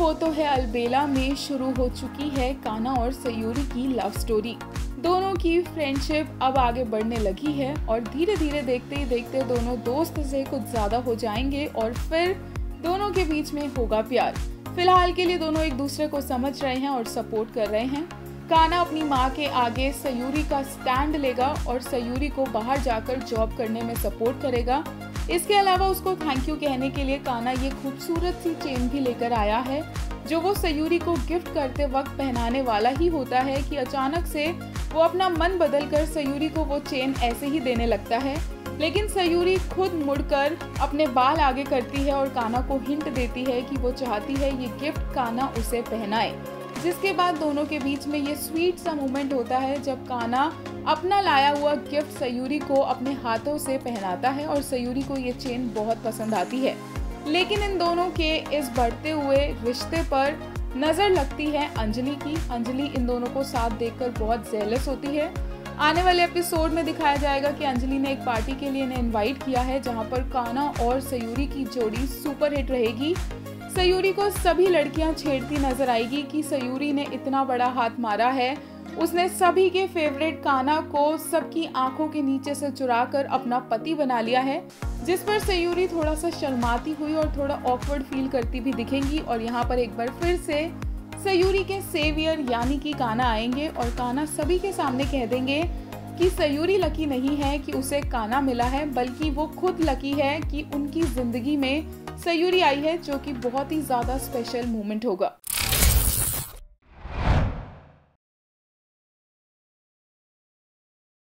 हो तो है अलबेला में शुरू हो चुकी है कान्हा और सयूरी की लव स्टोरी। दोनों की फ्रेंडशिप अब आगे बढ़ने लगी है और धीरे धीरे देखते ही देखते दोनों दोस्त से कुछ ज्यादा हो जाएंगे और फिर दोनों के बीच में होगा प्यार। फिलहाल के लिए दोनों एक दूसरे को समझ रहे हैं और सपोर्ट कर रहे हैं। कान्हा अपनी माँ के आगे सयूरी का स्टैंड लेगा और सयूरी को बाहर जाकर जॉब करने में सपोर्ट करेगा। इसके अलावा उसको थैंक यू कहने के लिए कान्हा ये खूबसूरत सी चेन भी लेकर आया है, जो वो सयूरी को गिफ्ट करते वक्त पहनाने वाला ही होता है कि अचानक से वो अपना मन बदलकर सयूरी को वो चेन ऐसे ही देने लगता है। लेकिन सयूरी खुद मुड़कर अपने बाल आगे करती है और कान्हा को हिंट देती है कि वो चाहती है ये गिफ्ट कान्हा उसे पहनाए, जिसके बाद दोनों के बीच में ये स्वीट सा मोमेंट होता है जब कान्हा अपना लाया हुआ गिफ्ट सयूरी को अपने हाथों से पहनाता है और सयूरी को ये चेन बहुत पसंद आती है। लेकिन इन दोनों के इस बढ़ते हुए रिश्ते पर नजर लगती है अंजलि की। अंजलि इन दोनों को साथ देखकर बहुत जेलस होती है। आने वाले एपिसोड में दिखाया जाएगा कि अंजलि ने एक पार्टी के लिए इन्हें इनवाइट किया है, जहां पर कान्हा और सयूरी की जोड़ी सुपर हिट रहेगी। सयूरी को सभी लड़कियां छेड़ती नजर आएगी कि सयूरी ने इतना बड़ा हाथ मारा है, उसने सभी के फेवरेट कान्हा को सबकी आंखों के नीचे से चुराकर अपना पति बना लिया है, जिस पर सयूरी थोड़ा सा शर्माती हुई और थोड़ा ऑकवर्ड फील करती भी दिखेंगी। और यहाँ पर एक बार फिर से सयूरी के सेवियर यानी कि कान्हा आएंगे और कान्हा सभी के सामने कह देंगे कि सयूरी लकी नहीं है कि उसे कान्हा मिला है, बल्कि वो खुद लकी है कि उनकी जिंदगी में सयूरी आई है, जो कि बहुत ही ज्यादा स्पेशल मोमेंट होगा।